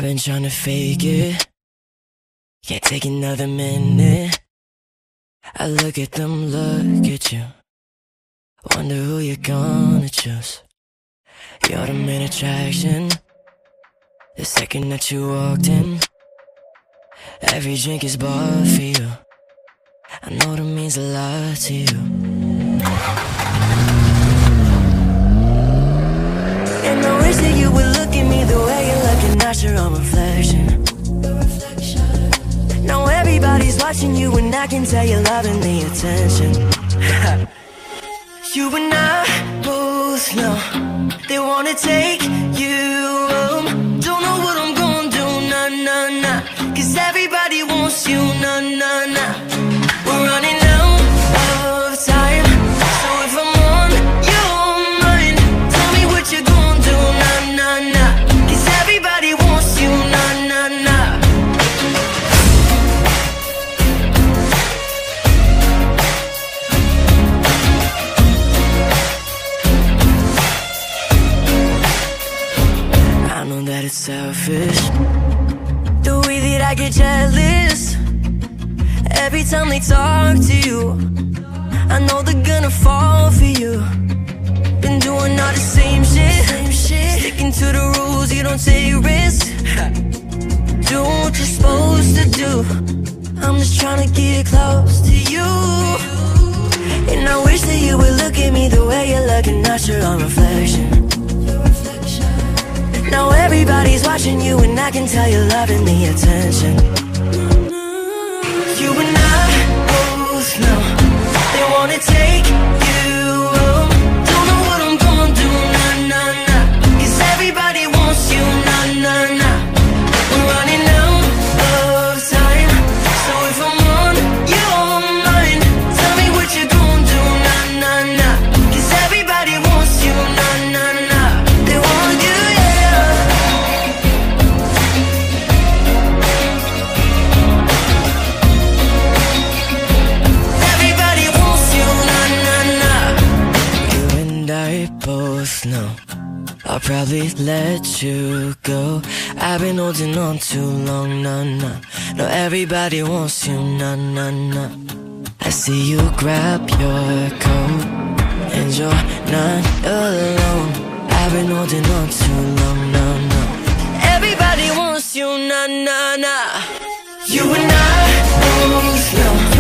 I've been trying to fake it, can't take another minute. I look at them, look at you, wonder who you're gonna choose. You're the main attraction, the second that you walked in. Every drink is bought for you, I know that means a lot to you. And I wish that you would look at me the way you're looking at your own reflection. Now everybody's watching you and I can tell you're loving the attention. You and I both know they wanna take you home. Don't know what I'm gonna do, nah, nah, nah, 'cause everybody wants you, nah, nah, nah. We're running out of time, so if I'm on your mind, tell me what you're gonna do, nah, nah, nah, 'cause everybody wants you, nah, nah, nah. I know that it's selfish, the way that I get jealous every time they talk to you. I know they're gonna fall for you. Been doing all the same shit, sticking to the rules, you don't take risks. Do what you're supposed to do, I'm just trying to get close to you. And I wish that you would look at me the way you're looking at your own reflection. Now everybody's watching you and I can tell you're loving the attention. You and I both know they wanna take you home. Don't know what I'm gonna do, nah, nah, nah, 'cause everybody wants you, nah, nah, nah. We're running out of time, so if I'm on your mind, tell me what you're gonna do, nah, nah, nah, 'cause everybody wants you, nah, nah, nah. They want you, yeah. Everybody wants you, nah, nah, nah. You and I both know I'll probably let you go. I've been holding on too long, nah, nah. No, everybody wants you, nah, nah, nah. I see you grab your coat and you're not alone. I've been holding on too long, nah, nah. Everybody wants you, nah, nah, nah. You and I both know